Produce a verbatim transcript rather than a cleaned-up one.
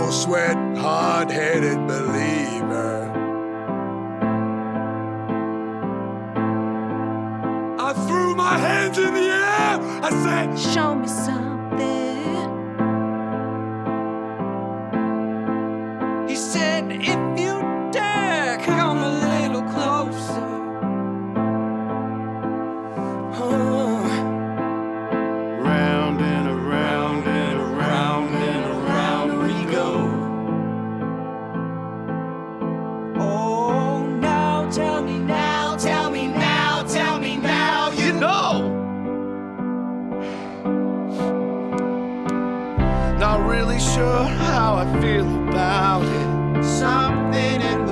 no sweat, hard-headed believer. I threw my hands in the air. I said, show me something. He said, if you dare, come a little closer. Oh. Round and around and around and around we go. Oh, now tell me now, tell me now, tell me now, you know. Not really sure how I feel about it. Something in